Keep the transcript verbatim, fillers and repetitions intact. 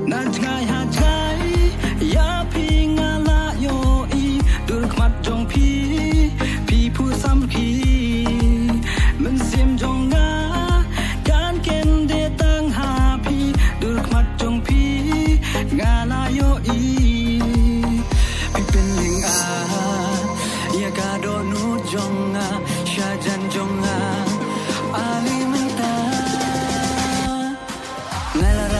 nan ngai ha chai ya pi nga la yo i dur khmat jong pi pi phu sam ki men sim jong nga kan ken de tang ha pi dur khmat jong pi nga la yo i pi pen ling a ya ka do nu jong nga sha jan jong nga ali men ta la